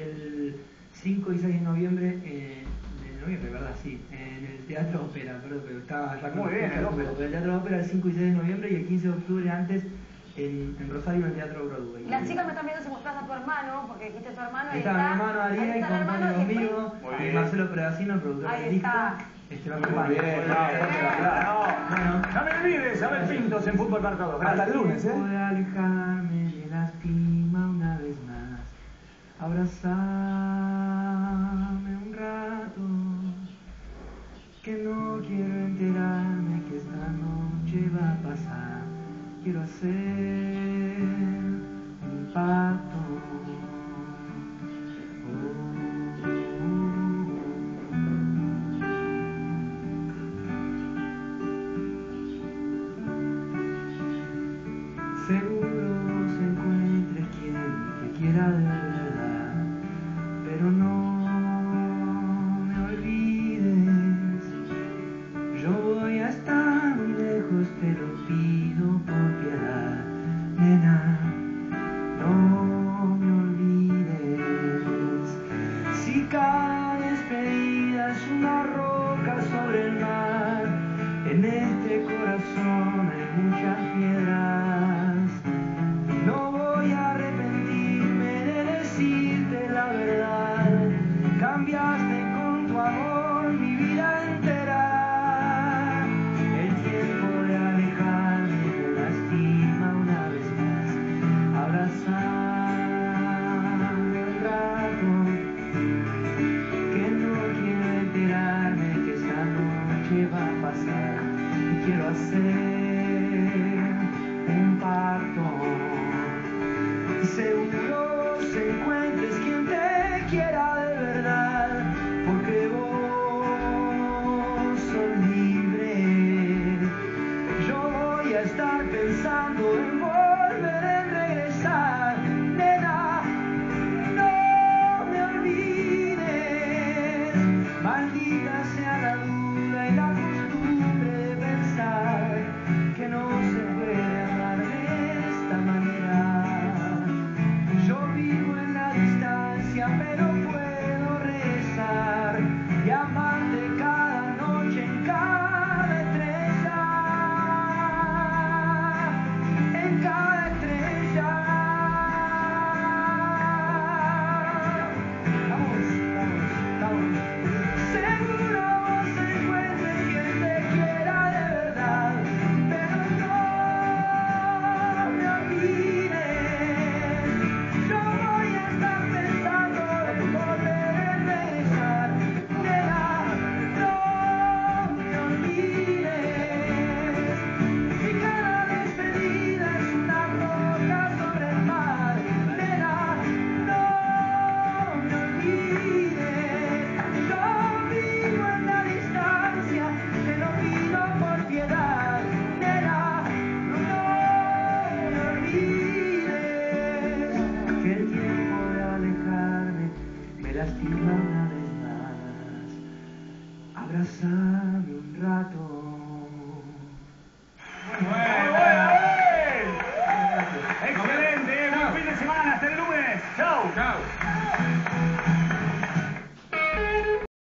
el 5 y 6 de noviembre, ¿verdad? Sí, en el Teatro Ópera, perdón, pero estaba ya muy bien, el Ópera. El Teatro Ópera el 5 y 6 de noviembre y el 15 de octubre antes en Rosario, en el Teatro Broadway. Las chicas me están viendo si mostrás a tu hermano, porque dijiste tu hermano. Ahí está mi hermano Ariel, y compone conmigo, y Marcelo Predacino, el productor del disco. Lo acompaña. Muy bien, bueno, no me olvides, a ver Pintos en Fútbol para Todos. Hasta el lunes, Puedo alejarme de lastima una vez más, abrazame un rato, que no quiero enterarme que esta noche va a pasar, quiero hacer un pacto. Seguro se encuentre quien te quiera de verdad, pero no me olvides. Yo voy a estar muy lejos, te lo pido por piedad, nena, no me olvides. Si cae